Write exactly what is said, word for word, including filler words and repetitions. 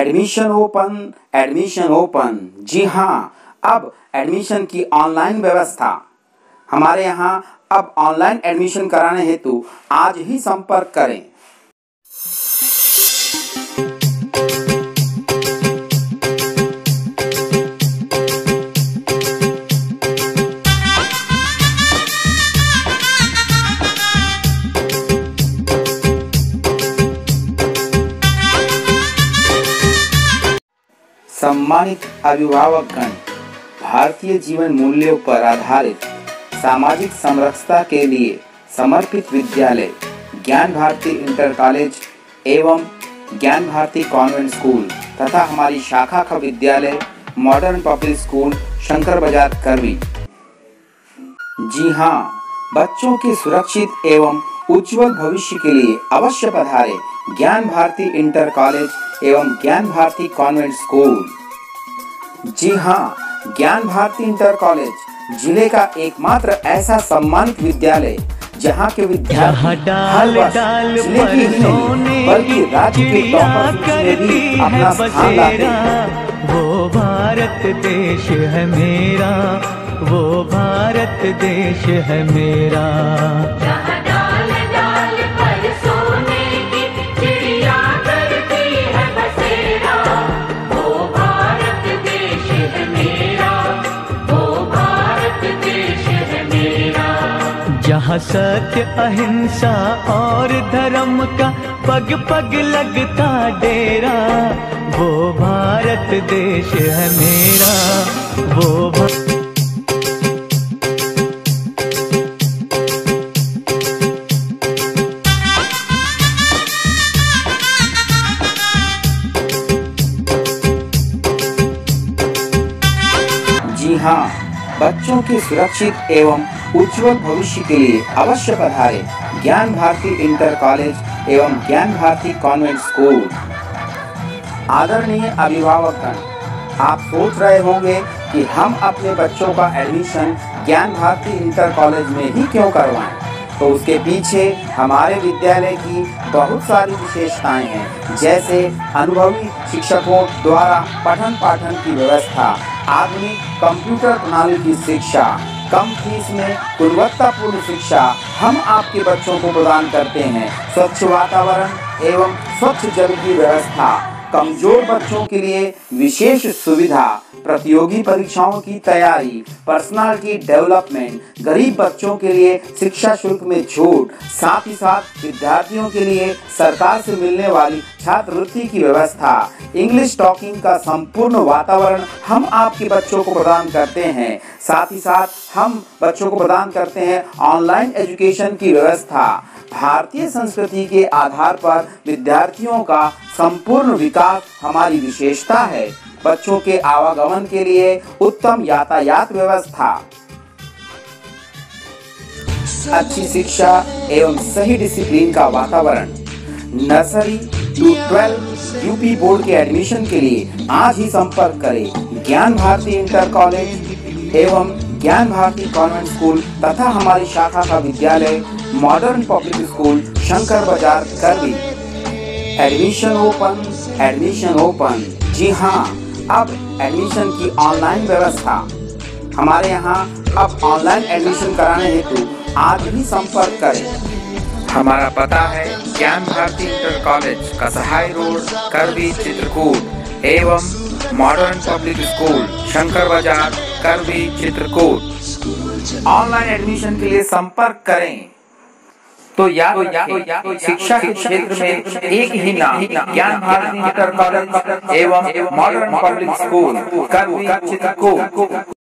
Admission open, admission open. जी हाँ, अब एडमिशन की ऑनलाइन व्यवस्था। हमारे यहाँ अब ऑनलाइन एडमिशन कराने हेतु आज ही संपर्क करें। सम्मानित अभिभावकगण, भारतीय जीवन मूल्यों पर आधारित सामाजिक समरसता के लिए समर्पित विद्यालय ज्ञान भारती इंटर कॉलेज एवं ज्ञान भारती कॉन्वेंट स्कूल तथा हमारी शाखा का विद्यालय modern public school Shankar Bazar करवी। जी हाँ, बच्चों के सुरक्षित एवं उज्जवल भविष्य के लिए अवश्य पधारे ज्ञान भारती इंटर कॉलेज एवं ज्ञान भारती कॉन्वेंट स्कूल। जी हाँ, ज्ञान भारती इंटर कॉलेज जिले का एकमात्र ऐसा सम्मानित विद्यालय जहाँ के विद्यार्थी हर वर्ष जिले की ही नहीं बल्कि राज्य के टॉपर में भी अपना स्थान लाते हैं। वो भारत देश है मेरा, वो भारत देश है मेरा। जहाँ सत्य अहिंसा और धर्म का पग पग लगता डेरा, वो भारत देश है मेरा, वो भा... जी हाँ, बच्चों के सुरक्षित एवं उज्जवल भविष्य के लिए अवश्य पधारे ज्ञान भारती इंटर कॉलेज एवं ज्ञान भारती कॉन्वेंट स्कूल। आदरणीय अभिभावकगण, आप सोच रहे होंगे कि हम अपने बच्चों का एडमिशन ज्ञान भारती इंटर कॉलेज में ही क्यों करवाएं, तो उसके पीछे हमारे विद्यालय की बहुत सारी विशेषताएं हैं, जैसे अनुभवी शिक्षकों द्वारा पठन पाठन की व्यवस्था, आधुनिक कंप्यूटर प्रणाली की शिक्षा, कम फीस में गुणवत्तापूर्ण शिक्षा हम आपके बच्चों को प्रदान करते हैं, स्वच्छ वातावरण एवं स्वच्छ जल की व्यवस्था, कमजोर बच्चों के लिए विशेष सुविधा, प्रतियोगी परीक्षाओं की तैयारी, पर्सनालिटी डेवलपमेंट, गरीब बच्चों के लिए शिक्षा शुल्क में छूट, साथ ही साथ विद्यार्थियों के लिए सरकार से मिलने वाली छात्रवृत्ति की व्यवस्था, इंग्लिश टॉकिंग का संपूर्ण वातावरण हम आपके बच्चों को प्रदान करते हैं। साथ ही साथ हम बच्चों को प्रदान करते हैं ऑनलाइन एजुकेशन की व्यवस्था। भारतीय संस्कृति के आधार पर विद्यार्थियों का संपूर्ण विकास हमारी विशेषता है। बच्चों के आवागमन के लिए उत्तम यातायात व्यवस्था, अच्छी शिक्षा एवं सही डिसिप्लिन का वातावरण। Nursery to twelve UP board के एडमिशन के लिए आज ही संपर्क करें ज्ञान भारती इंटर कॉलेज एवं ज्ञान भारती कॉन्वेंट स्कूल तथा हमारी शाखा का विद्यालय modern public school Shankar Bazar Karvi. Admission open, admission open. जी हाँ, अब एडमिशन की ऑनलाइन व्यवस्था। हमारे यहाँ अब ऑनलाइन एडमिशन कराने हेतु आज ही संपर्क करें। हमारा पता है Gyan Bharati inter college Kasahay road Karvi Chitrakoot एवं modern public school Shankar Bazar करवी चित्रकूट। ऑनलाइन एडमिशन के लिए संपर्क करें। तो याद तो या, तो या, तो शिक्षा के क्षेत्र में एक ही नाम ज्ञान भारती इंटर कॉलेज एवं modern public school Karvi Chitrakoot.